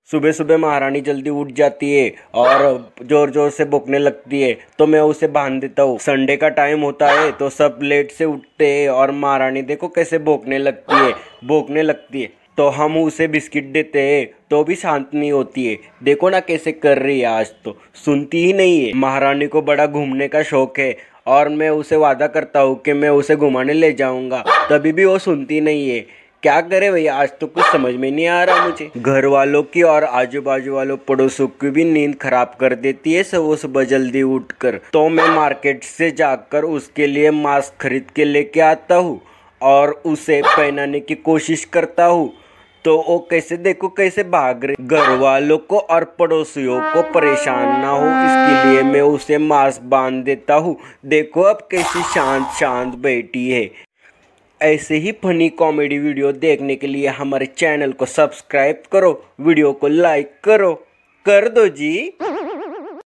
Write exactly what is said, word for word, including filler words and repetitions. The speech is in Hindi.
सुबह सुबह महारानी जल्दी उठ जाती है और जोर जोर से भौंकने लगती है, तो मैं उसे बांध देता हूँ। संडे का टाइम होता है तो सब लेट से उठते हैं और महारानी देखो कैसे भौंकने लगती है भौंकने लगती है तो हम उसे बिस्किट देते हैं तो भी शांत नहीं होती है। देखो ना कैसे कर रही है, आज तो सुनती ही नहीं है। महारानी को बड़ा घूमने का शौक है और मैं उसे वादा करता हूँ कि मैं उसे घुमाने ले जाऊंगा, तभी भी वो सुनती नहीं है। क्या करे भैया, आज तो कुछ समझ में नहीं आ रहा मुझे। घर वालों की और आजू बाजू वालों पड़ोसों की भी नींद खराब कर देती है सुबह सुबह जल्दी उठकर। तो मैं मार्केट से जाकर उसके लिए मास्क खरीद के लेके आता हूँ और उसे पहनाने की कोशिश करता हूँ, तो वो कैसे देखो कैसे भाग रहे। घर वालों को और पड़ोसियों को परेशान ना हो इसके लिए मैं उसे मास्क बांध देता हूँ। देखो अब कैसी शांत शांत बैठी है। ऐसे ही फनी कॉमेडी वीडियो देखने के लिए हमारे चैनल को सब्सक्राइब करो, वीडियो को लाइक करो, कर दो जी।